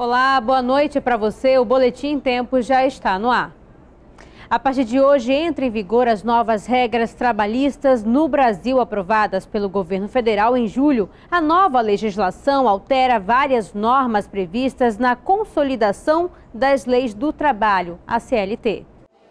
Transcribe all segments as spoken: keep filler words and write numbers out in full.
Olá, boa noite para você. O Boletim em Tempo já está no ar. A partir de hoje entra em vigor as novas regras trabalhistas no Brasil aprovadas pelo governo federal em julho. A nova legislação altera várias normas previstas na Consolidação das Leis do Trabalho, a C L T.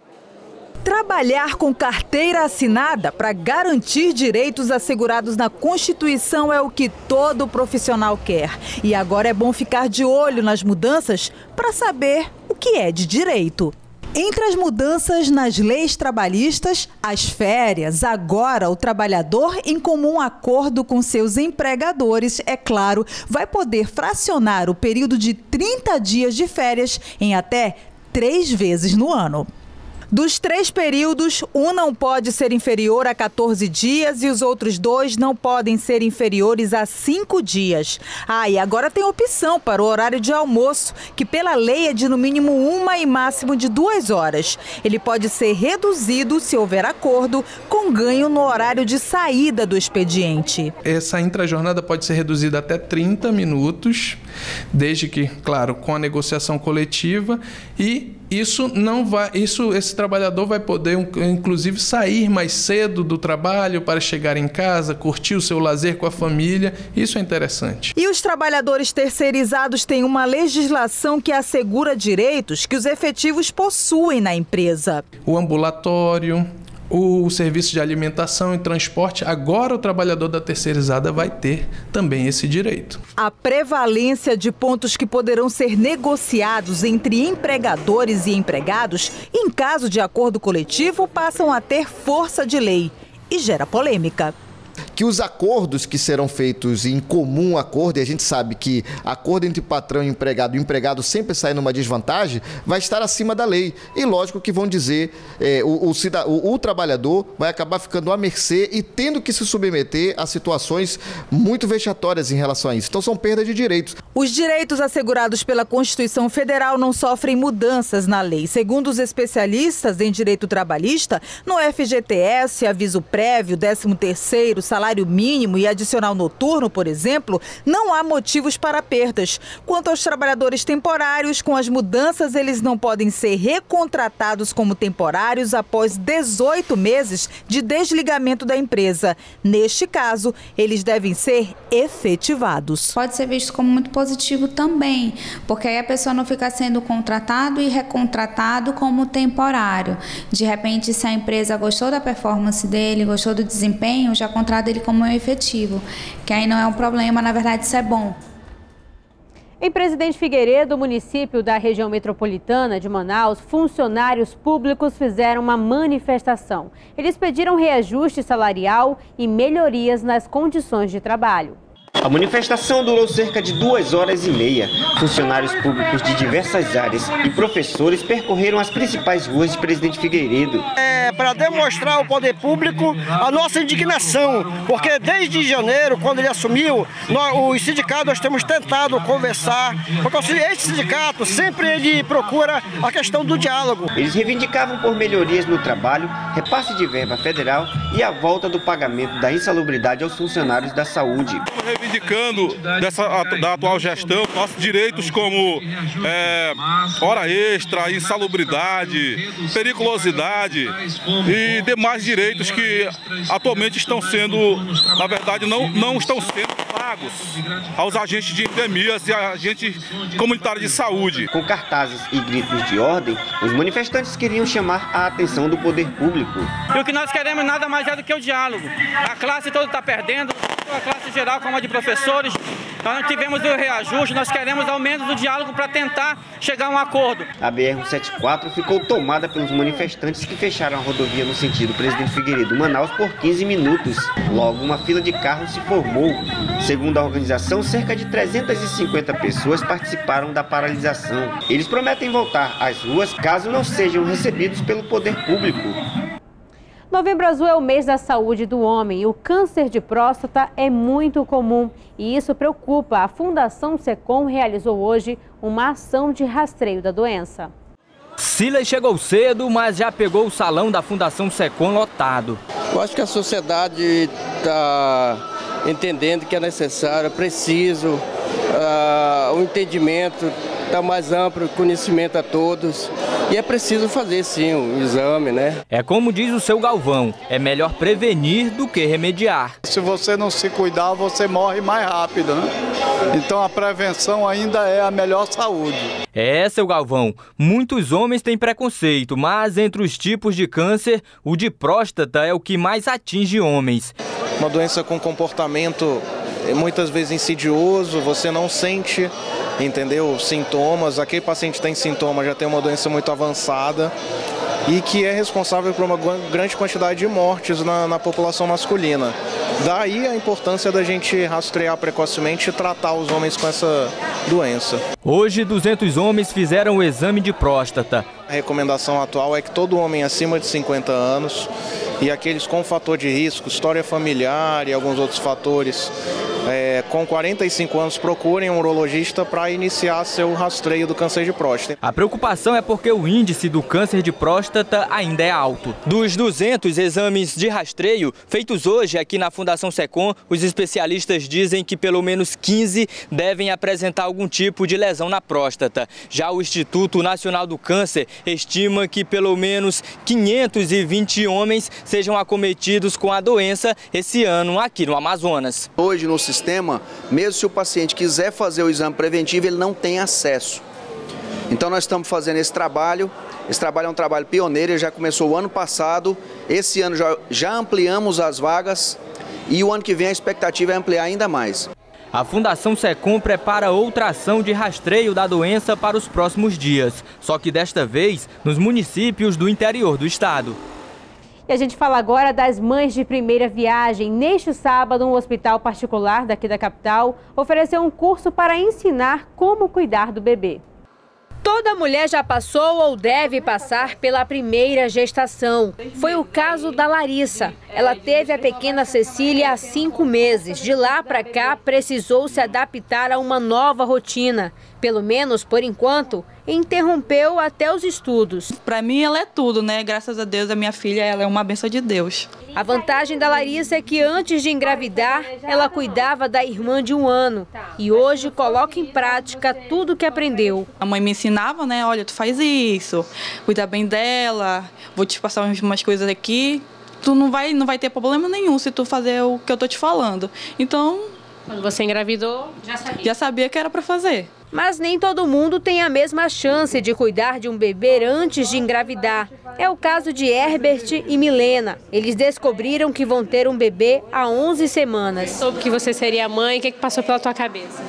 Trabalhar com carteira assinada para garantir direitos assegurados na Constituição é o que todo profissional quer. E agora é bom ficar de olho nas mudanças para saber o que é de direito. Entre as mudanças nas leis trabalhistas, as férias. Agora, o trabalhador, em comum acordo com seus empregadores, é claro, vai poder fracionar o período de trinta dias de férias em até três vezes no ano. Dos três períodos, um não pode ser inferior a quatorze dias e os outros dois não podem ser inferiores a cinco dias. Ah, e agora tem opção para o horário de almoço, que pela lei é de no mínimo uma e máximo de duas horas. Ele pode ser reduzido se houver acordo, com ganho no horário de saída do expediente. Essa intrajornada pode ser reduzida até trinta minutos, desde que, claro, com a negociação coletiva, e isso não vai, isso, esse trabalhador vai poder, inclusive, sair mais cedo do trabalho para chegar em casa, curtir o seu lazer com a família. Isso é interessante. E os trabalhadores terceirizados têm uma legislação que assegura direitos que os efetivos possuem na empresa. O ambulatório, o serviço de alimentação e transporte, agora o trabalhador da terceirizada vai ter também esse direito. A prevalência de pontos que poderão ser negociados entre empregadores e empregados, em caso de acordo coletivo, passam a ter força de lei e gera polêmica. Que os acordos que serão feitos em comum acordo, e a gente sabe que acordo entre patrão e empregado, o empregado sempre sai numa desvantagem, vai estar acima da lei. E lógico que vão dizer, é, o, o, cidad... o, o trabalhador vai acabar ficando à mercê e tendo que se submeter a situações muito vexatórias em relação a isso. Então são perdas de direitos. Os direitos assegurados pela Constituição Federal não sofrem mudanças na lei. Segundo os especialistas em direito trabalhista, no F G T S, aviso prévio, décimo terceiro, salário mínimo e adicional noturno, por exemplo, não há motivos para perdas. Quanto aos trabalhadores temporários, com as mudanças, eles não podem ser recontratados como temporários após dezoito meses de desligamento da empresa. Neste caso, eles devem ser efetivados. Pode ser visto como muito positivo também, porque aí a pessoa não fica sendo contratado e recontratado como temporário. De repente, se a empresa gostou da performance dele, gostou do desempenho, já contrata ele como um efetivo, que aí não é um problema, na verdade isso é bom. Em Presidente Figueiredo, município da região metropolitana de Manaus, funcionários públicos fizeram uma manifestação. Eles pediram reajuste salarial e melhorias nas condições de trabalho. A manifestação durou cerca de duas horas e meia. Funcionários públicos de diversas áreas e professores percorreram as principais ruas de Presidente Figueiredo. É para demonstrar ao poder público a nossa indignação, porque desde janeiro, quando ele assumiu, nós, os sindicatos nós temos tentado conversar, porque esse sindicato sempre ele procura a questão do diálogo. Eles reivindicavam por melhorias no trabalho, repasse de verba federal e a volta do pagamento da insalubridade aos funcionários da saúde. Reivindicando dessa, da atual gestão nossos direitos como é, hora extra, insalubridade, periculosidade e demais direitos que atualmente estão sendo, na verdade, não, não estão sendo pagos aos agentes de endemias e agentes comunitários de saúde. Com cartazes e gritos de ordem, os manifestantes queriam chamar a atenção do poder público. E o que nós queremos nada mais é do que o diálogo. A classe toda está perdendo, a classe geral como a de professores. Nós não tivemos o reajuste, nós queremos ao menos o diálogo para tentar chegar a um acordo. A B R cento e setenta e quatro ficou tomada pelos manifestantes que fecharam a rodovia no sentido Presidente Figueiredo-Manaus por quinze minutos. Logo, uma fila de carros se formou. Segundo a organização, cerca de trezentas e cinquenta pessoas participaram da paralisação. Eles prometem voltar às ruas caso não sejam recebidos pelo poder público. Novembro Azul é o mês da saúde do homem e o câncer de próstata é muito comum e isso preocupa. A Fundação SECOM realizou hoje uma ação de rastreio da doença. Silas chegou cedo, mas já pegou o salão da Fundação SECOM lotado. Eu acho que a sociedade está entendendo que é necessário, é preciso, uh, o entendimento dar mais amplo conhecimento a todos. E é preciso fazer sim um exame, né? É como diz o seu Galvão, é melhor prevenir do que remediar. Se você não se cuidar, você morre mais rápido, né? Então a prevenção ainda é a melhor saúde. É, seu Galvão, muitos homens têm preconceito, mas entre os tipos de câncer, o de próstata é o que mais atinge homens. Uma doença com comportamento muitas vezes insidioso, você não sente, entendeu, sintomas. Aquele paciente tem sintomas, já tem uma doença muito avançada e que é responsável por uma grande quantidade de mortes na, na população masculina. Daí a importância da gente rastrear precocemente e tratar os homens com essa doença. Hoje, duzentos homens fizeram o exame de próstata. A recomendação atual é que todo homem acima de cinquenta anos e aqueles com fator de risco, história familiar e alguns outros fatores, é, com quarenta e cinco anos, procurem um urologista para iniciar seu rastreio do câncer de próstata. A preocupação é porque o índice do câncer de próstata ainda é alto. Dos duzentos exames de rastreio feitos hoje aqui na Fundação SECOM, os especialistas dizem que pelo menos quinze devem apresentar algum tipo de lesão na próstata. Já o Instituto Nacional do Câncer estima que pelo menos quinhentos e vinte homens sejam acometidos com a doença esse ano aqui no Amazonas. Hoje no sistema, mesmo se o paciente quiser fazer o exame preventivo, ele não tem acesso. Então nós estamos fazendo esse trabalho. Esse trabalho é um trabalho pioneiro, ele já começou o ano passado. Esse ano já, já ampliamos as vagas e o ano que vem a expectativa é ampliar ainda mais. A Fundação SECOM prepara outra ação de rastreio da doença para os próximos dias, só que desta vez nos municípios do interior do estado. E a gente fala agora das mães de primeira viagem. Neste sábado, um hospital particular daqui da capital ofereceu um curso para ensinar como cuidar do bebê. Toda mulher já passou ou deve passar pela primeira gestação. Foi o caso da Larissa. Ela teve a pequena Cecília há cinco meses. De lá para cá, precisou se adaptar a uma nova rotina. Pelo menos, por enquanto, interrompeu até os estudos. Para mim, ela é tudo, né? Graças a Deus, a minha filha, ela é uma bênção de Deus. A vantagem da Larissa é que antes de engravidar, ela cuidava da irmã de um ano. E hoje coloca em prática tudo que aprendeu. A mãe me ensinava, né? Olha, tu faz isso, cuida bem dela, vou te passar umas coisas aqui. Tu não vai, não vai ter problema nenhum se tu fazer o que eu tô te falando. Então... Quando você engravidou, já sabia? Já sabia que era para fazer. Mas nem todo mundo tem a mesma chance de cuidar de um bebê antes de engravidar. É o caso de Herbert e Milena. Eles descobriram que vão ter um bebê há onze semanas. Soube que você seria mãe, o que, que passou pela tua cabeça?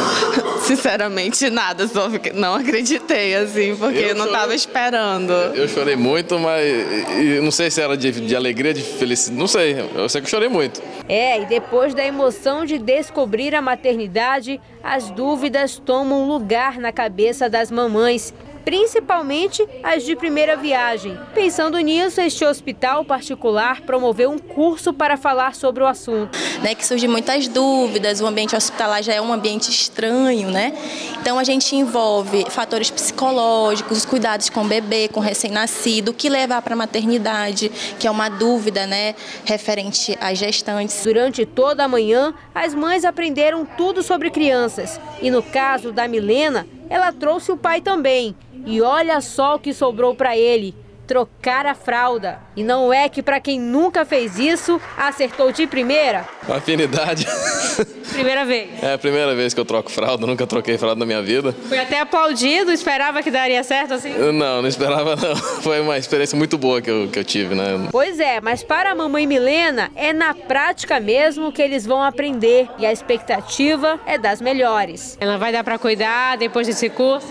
Sinceramente, nada, só não acreditei, assim, porque eu, eu não estava esperando. Eu chorei muito, mas e, não sei se era de, de alegria, de felicidade, não sei, eu sei que eu chorei muito. É, e depois da emoção de descobrir a maternidade, as dúvidas tomam lugar na cabeça das mamães, principalmente as de primeira viagem. Pensando nisso, este hospital particular promoveu um curso para falar sobre o assunto. Né, que surgem muitas dúvidas, o ambiente hospitalar já é um ambiente estranho, né? Então a gente envolve fatores psicológicos, os cuidados com o bebê, com o recém-nascido, o que levar para a maternidade, que é uma dúvida, né, referente às gestantes. Durante toda a manhã, as mães aprenderam tudo sobre crianças. E no caso da Milena, ela trouxe o pai também. E olha só o que sobrou para ele, trocar a fralda. E não é que para quem nunca fez isso, acertou de primeira? Afinidade. Primeira vez? É a primeira vez que eu troco fralda, nunca troquei fralda na minha vida. Foi até aplaudido, esperava que daria certo assim? Não, não esperava não. Foi uma experiência muito boa que eu, que eu tive, né? Pois é, mas para a mamãe Milena, é na prática mesmo que eles vão aprender. E a expectativa é das melhores. Ela vai dar para cuidar depois desse curso?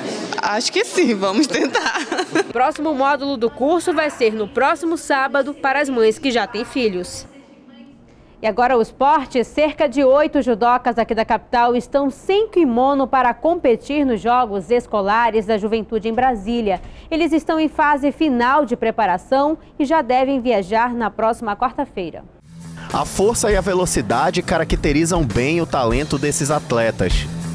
Acho que sim, vamos tentar. O próximo módulo do curso vai ser no próximo sábado para as mães que já têm filhos. E agora o esporte, cerca de oito judocas aqui da capital estão sem kimono para competir nos Jogos Escolares da Juventude em Brasília. Eles estão em fase final de preparação e já devem viajar na próxima quarta-feira. A força e a velocidade caracterizam bem o talento desses atletas.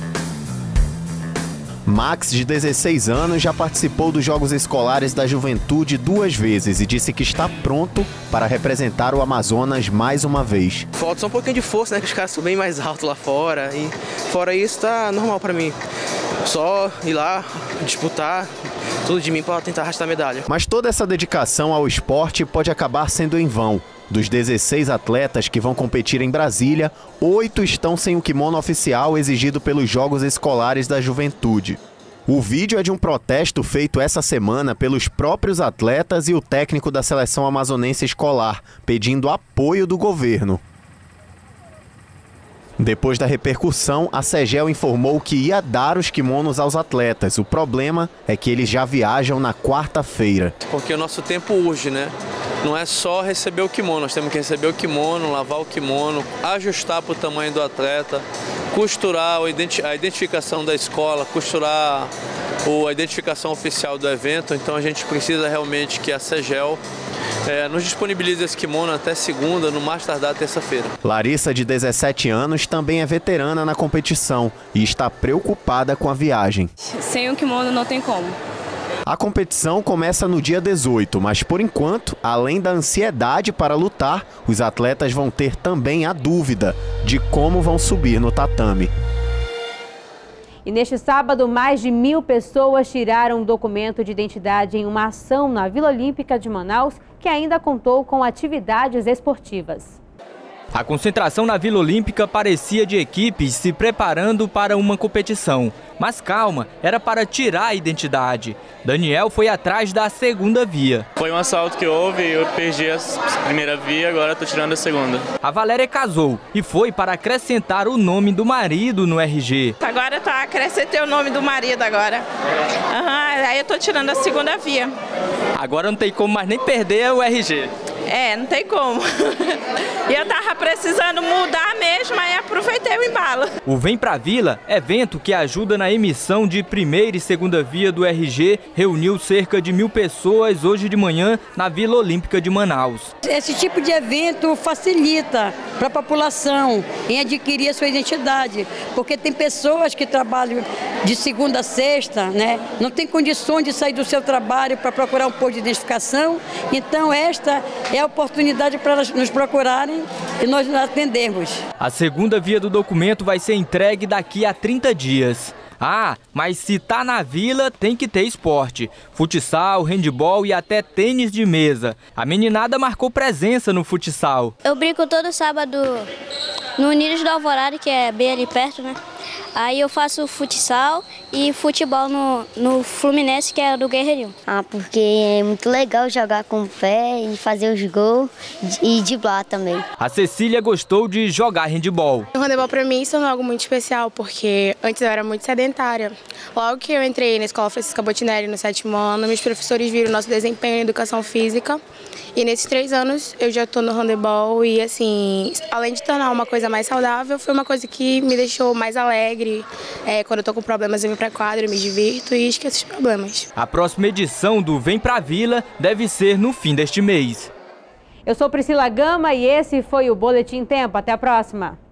Max, de dezesseis anos, já participou dos Jogos Escolares da Juventude duas vezes e disse que está pronto para representar o Amazonas mais uma vez. Falta só um pouquinho de força, né? Que os caras são bem mais altos lá fora. E fora isso, tá normal para mim. Só ir lá, disputar tudo de mim para tentar arrastar medalha. Mas toda essa dedicação ao esporte pode acabar sendo em vão. Dos dezesseis atletas que vão competir em Brasília, oito estão sem o kimono oficial exigido pelos Jogos Escolares da Juventude. O vídeo é de um protesto feito essa semana pelos próprios atletas e o técnico da seleção amazonense escolar, pedindo apoio do governo. Depois da repercussão, a Segel informou que ia dar os kimonos aos atletas. O problema é que eles já viajam na quarta-feira. Porque o nosso tempo urge, né? Não é só receber o kimono, nós temos que receber o kimono, lavar o kimono, ajustar para o tamanho do atleta, costurar a identificação da escola, costurar a identificação oficial do evento. Então a gente precisa realmente que a Segel É, nos disponibiliza esse kimono até segunda, no mais tardar terça-feira. Larissa, de dezessete anos, também é veterana na competição e está preocupada com a viagem. Sem o kimono não tem como. A competição começa no dia dezoito, mas por enquanto, além da ansiedade para lutar, os atletas vão ter também a dúvida de como vão subir no tatame. E neste sábado, mais de mil pessoas tiraram um documento de identidade em uma ação na Vila Olímpica de Manaus, que ainda contou com atividades esportivas. A concentração na Vila Olímpica parecia de equipes se preparando para uma competição. Mas calma, era para tirar a identidade. Daniel foi atrás da segunda via. Foi um assalto que houve e eu perdi a primeira via, agora estou tirando a segunda. A Valéria casou e foi para acrescentar o nome do marido no R G. Agora tá, acrescentei o nome do marido agora. Uhum, aí eu estou tirando a segunda via. Agora não tem como mais nem perder o R G. É, não tem como. E eu tava precisando mudar mesmo, aí aproveitei o embalo. O Vem Pra Vila, evento que ajuda na emissão de primeira e segunda via do R G, reuniu cerca de mil pessoas hoje de manhã na Vila Olímpica de Manaus. Esse tipo de evento facilita para a população em adquirir a sua identidade, porque tem pessoas que trabalham de segunda a sexta, né? Não tem condições de sair do seu trabalho para procurar um posto de identificação, então esta é a oportunidade para elas nos procurarem e nós atendemos. A segunda via do documento vai ser entregue daqui a trinta dias. Ah, mas se tá na vila, tem que ter esporte. Futsal, handebol e até tênis de mesa. A meninada marcou presença no futsal. Eu brinco todo sábado no Unidos do Alvorada, que é bem ali perto, né? Aí eu faço futsal e futebol no, no Fluminense, que é do Guerreirinho. Ah, porque é muito legal jogar com o pé e fazer os gols e driblar também. A Cecília gostou de jogar handebol. O handebol para mim isso é algo muito especial, porque antes eu era muito sedentária. Logo que eu entrei na Escola Francisca Botinelli no sétimo ano, meus professores viram o nosso desempenho em educação física. E nesses três anos eu já estou no handebol e, assim, além de tornar uma coisa mais saudável, foi uma coisa que me deixou mais alegre. É, quando eu estou com problemas, eu venho para a quadra, eu me divirto e esqueço os problemas. A próxima edição do Vem Pra Vila deve ser no fim deste mês. Eu sou Priscila Gama e esse foi o Boletim Tempo. Até a próxima.